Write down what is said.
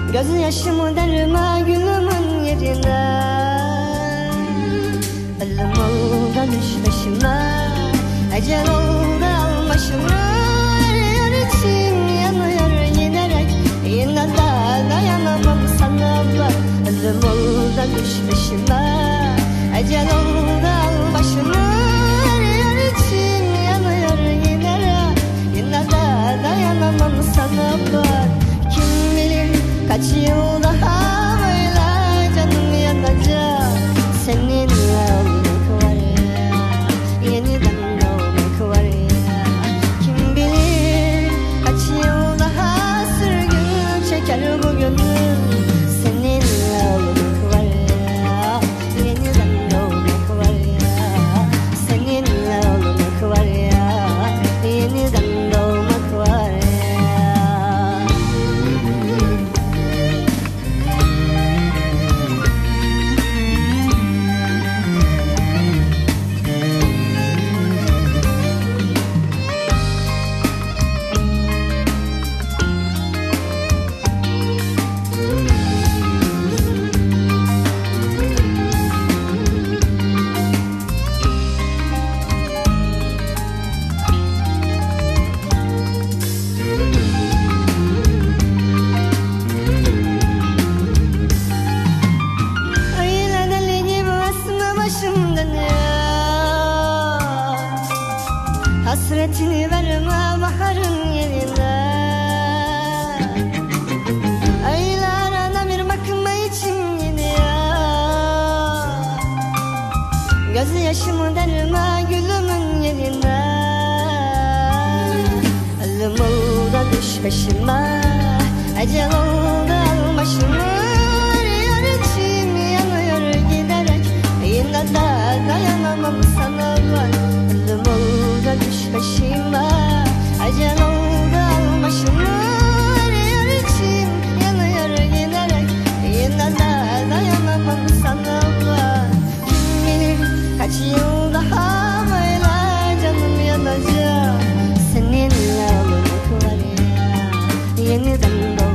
Gözyaşımı derme gülümün yerine. Ölüm oldu düş peşime, ecel oldu al başımı. Her içim yanıyor giderek, yine de dayanamam sana bak. Ölüm oldu düş peşime, ecel oldu al başımı. Her içim yanıyor giderek, yine de dayanamam sana bak. Kim bilir kaç yıl daha böyle canım yanacak. Seninle olmak var ya, yeniden doğmak var ya. Kim bilir kaç yıl daha sürgün çeker bu gönül. Seninle olmak var ya, yeniden doğmak var ya. Seninle olmak var ya, yeniden doğmak var ya. Hasretini verme baharın yerine. Öyle arana bir bakma içim gidiyor. Gözyaşımı derme gülümün yerine. Ölüm oldu düş peşime, ecel oldu al başımı. Her içim yanıyor giderek, yine de dayanamam sana bak. Ölüm oldu düş peşime, ecel oldu al başımı. Her içim yanıyor giderek, yine de dayanamam sana bak. Kim bilir kaç yıl daha böyle canım yanacak. Seninle olmak var ya, yeniden doğmak.